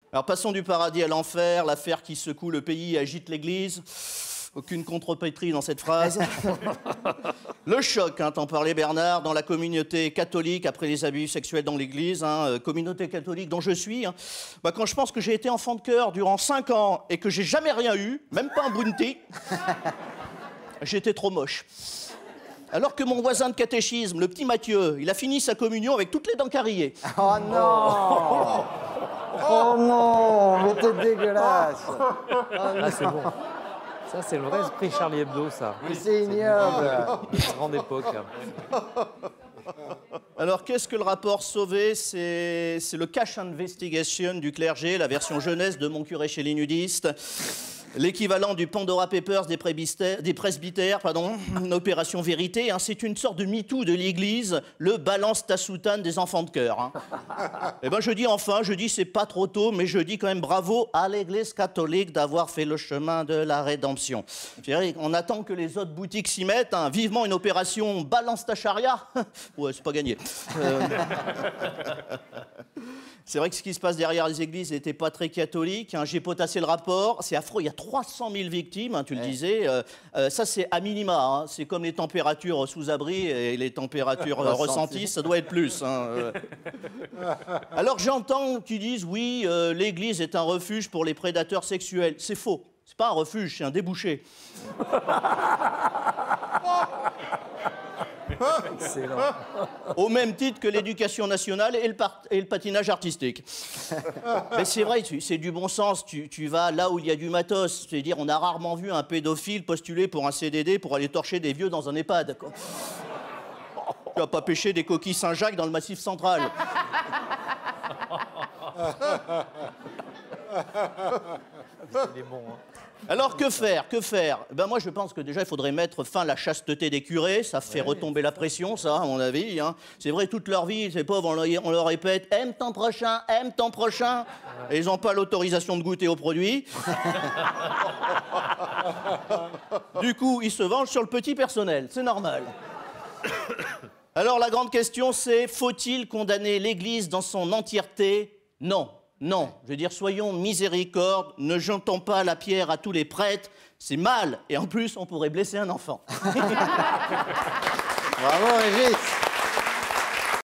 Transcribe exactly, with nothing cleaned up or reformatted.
Alors passons du paradis à l'enfer, l'affaire qui secoue le pays et agite l'Église. Aucune contrepétrie dans cette phrase. Le choc, hein, t'en parlais Bernard, dans la communauté catholique après les abus sexuels dans l'Église, hein, euh, communauté catholique dont je suis. Hein. Bah, quand je pense que j'ai été enfant de chœur durant cinq ans et que j'ai jamais rien eu, même pas un bounty, j'étais trop moche. Alors que mon voisin de catéchisme, le petit Mathieu, il a fini sa communion avec toutes les dents carriées. Oh non! Oh non, mais t'es dégueulasse! Ah, c'est bon. Ça, c'est le vrai esprit Charlie Hebdo, ça. Mais c'est ignoble! Grande époque. Alors, qu'est-ce que le rapport Sauvé? C'est le cash investigation du clergé, la version jeunesse de Mon curé chez les nudistes. L'équivalent du Pandora Papers des, des presbytères, pardon, une opération vérité, hein, c'est une sorte de MeToo de l'Église, le balance ta soutane des enfants de chœur. Hein. Eh ben je dis enfin, je dis c'est pas trop tôt, mais je dis quand même bravo à l'Église catholique d'avoir fait le chemin de la rédemption. On attend que les autres boutiques s'y mettent, hein, vivement une opération balance ta charia. Ouais, c'est pas gagné. Euh... C'est vrai que ce qui se passe derrière les églises n'était pas très catholique. Hein. J'ai potassé le rapport. C'est affreux. Il y a trois cent mille victimes, hein, tu ouais. le disais. Euh, euh, ça, c'est à minima. Hein. C'est comme les températures sous abri et les températures euh, ressenties. Ça doit être plus. Hein. Alors, j'entends qu'ils disent oui, euh, l'église est un refuge pour les prédateurs sexuels. C'est faux. C'est pas un refuge, c'est un débouché. Excellent. Au même titre que l'éducation nationale et le, et le patinage artistique. Mais c'est vrai, c'est du bon sens. Tu, tu vas là où il y a du matos. C'est-à-dire, on a rarement vu un pédophile postuler pour un C D D pour aller torcher des vieux dans un EHPAD. Quoi. Tu vas pas pêcher des coquilles Saint-Jacques dans le Massif central. Il est bon, hein. Alors, que faire? Que faire? Ben moi, je pense que déjà, il faudrait mettre fin à la chasteté des curés. Ça fait ouais, retomber la pression, ça, à mon avis. Hein. C'est vrai, toute leur vie, ces pauvres, on leur, on leur répète « aime ton prochain, aime ton prochain ». Et ils n'ont pas l'autorisation de goûter aux produits. Du coup, ils se vengent sur le petit personnel. C'est normal. Alors, la grande question, c'est faut-il condamner l'Église dans son entièreté? Non. Non, je veux dire, soyons miséricorde, ne jetons pas la pierre à tous les prêtres, c'est mal, et en plus, on pourrait blesser un enfant. Bravo, Régis.